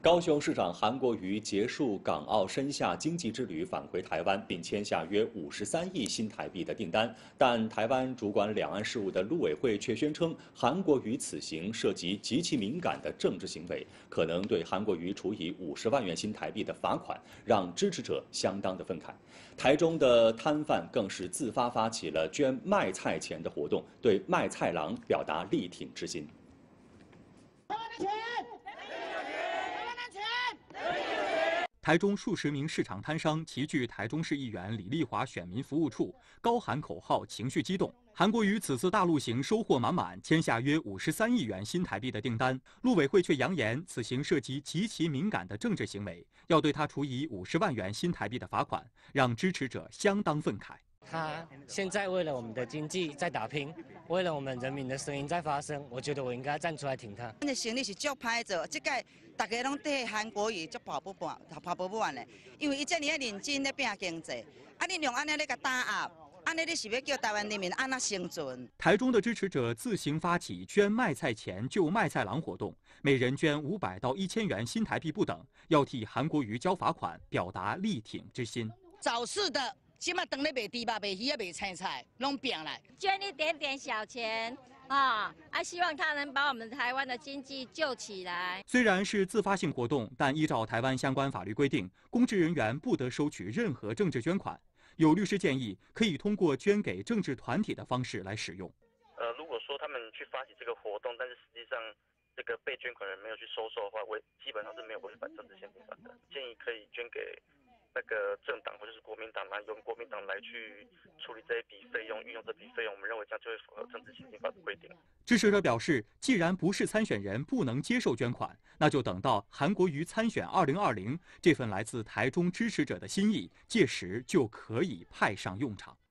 高雄市长韩国瑜结束港澳深夏经济之旅，返回台湾，并签下约53亿新台币的订单。但台湾主管两岸事务的陆委会却宣称，韩国瑜此行涉及极其敏感的政治行为，可能对韩国瑜处以50万元新台币的罚款，让支持者相当的愤慨。台中的摊贩更是自发发起了捐卖菜钱的活动，对卖菜郎表达力挺之心。 台中数十名市场摊商齐聚台中市议员李丽华选民服务处，高喊口号，情绪激动。韩国瑜此次大陆行收获满满，签下约53亿元新台币的订单。陆委会却扬言，此行涉及极其敏感的政治行为，要对他处以50万元新台币的罚款，让支持者相当愤慨。 他现在为了我们的经济在打拼，为了我们人民的声音在发声，我觉得我应该站出来挺他。 咱的行李是足歹做，这届大家拢对韩国瑜足跑不完的，因为伊遮尔认真咧拼经济，啊，你用安尼咧甲打压，安尼你是要叫台湾人民安那生存？ 台中的支持者自行发起捐卖菜钱救卖菜郎活动，每人捐500到1000元新台币不等，要替韩国瑜交罚款，表达力挺之心。 早市的。起码等咧卖猪肉、卖鱼啊、卖菜，拢拼来捐一点点小钱希望他能把我们台湾的经济救起来。 虽然是自发性活动，但依照台湾相关法律规定，公职人员不得收取任何政治捐款。有律师建议，可以通过捐给政治团体的方式来使用。 如果说他们去发起这个活动，但是实际上这个被捐款人没有去收受的话，基本上是没有违反政治宪兵法的。建议可以捐给那个政党或者是国民党来由国民党来去处理这一笔费用，运用这笔费用，我们认为这样就会符合政治宪兵法的规定。 支持者表示，既然不是参选人不能接受捐款，那就等到韩国瑜参选2020，这份来自台中支持者的心意，届时就可以派上用场。